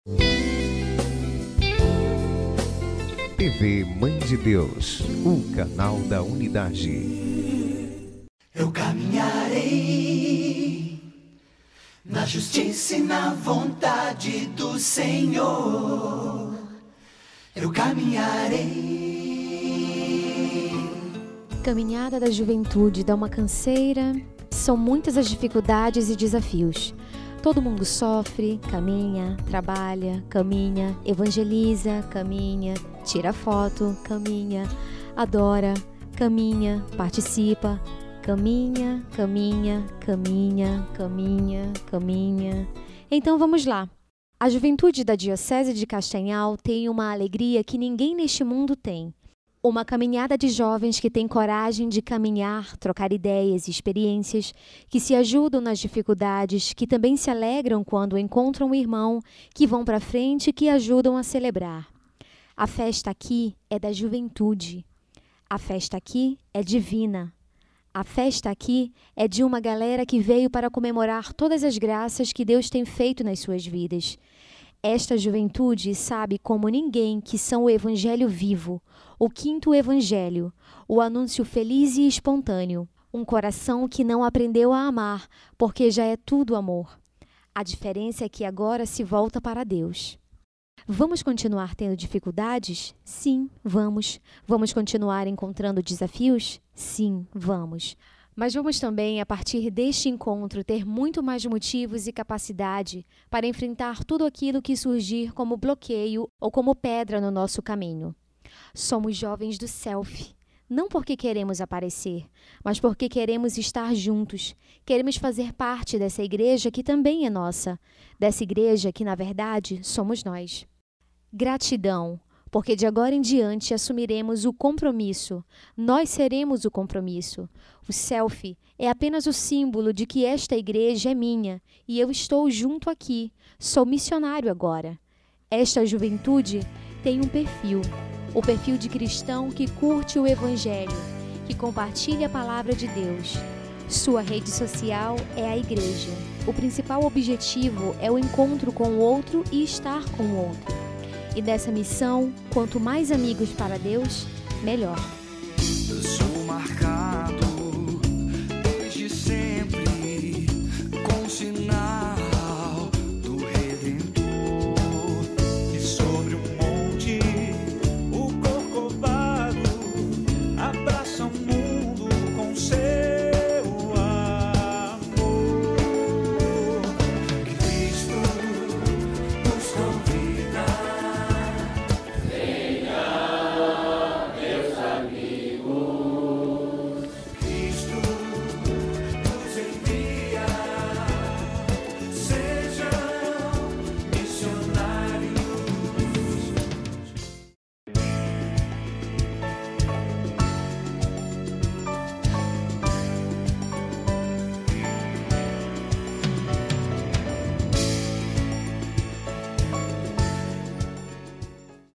TV Mãe de Deus, o canal da unidade. Eu caminharei na justiça e na vontade do Senhor. Eu caminharei. Caminhada da juventude dá uma canseira. São muitas as dificuldades e desafios. Todo mundo sofre, caminha, trabalha, caminha, evangeliza, caminha, tira foto, caminha, adora, caminha, participa, caminha, caminha, caminha, caminha, caminha. Então vamos lá. A juventude da Diocese de Castanhal tem uma alegria que ninguém neste mundo tem. Uma caminhada de jovens que têm coragem de caminhar, trocar ideias e experiências, que se ajudam nas dificuldades, que também se alegram quando encontram um irmão, que vão para frente e que ajudam a celebrar. A festa aqui é da juventude. A festa aqui é divina. A festa aqui é de uma galera que veio para comemorar todas as graças que Deus tem feito nas suas vidas. Esta juventude sabe como ninguém que são o Evangelho vivo, o quinto Evangelho, o anúncio feliz e espontâneo, um coração que não aprendeu a amar, porque já é tudo amor. A diferença é que agora se volta para Deus. Vamos continuar tendo dificuldades? Sim, vamos. Vamos continuar encontrando desafios? Sim, vamos. Mas vamos também, a partir deste encontro, ter muito mais motivos e capacidade para enfrentar tudo aquilo que surgir como bloqueio ou como pedra no nosso caminho. Somos jovens do selfie, não porque queremos aparecer, mas porque queremos estar juntos, queremos fazer parte dessa igreja que também é nossa, dessa igreja que, na verdade, somos nós. Gratidão, porque de agora em diante assumiremos o compromisso. Nós seremos o compromisso. O selfie é apenas o símbolo de que esta igreja é minha e eu estou junto aqui. Sou missionário agora. Esta juventude tem um perfil, o perfil de cristão que curte o Evangelho, que compartilha a palavra de Deus. Sua rede social é a igreja. O principal objetivo é o encontro com o outro e estar com o outro. E dessa missão, quanto mais amigos para Deus, melhor.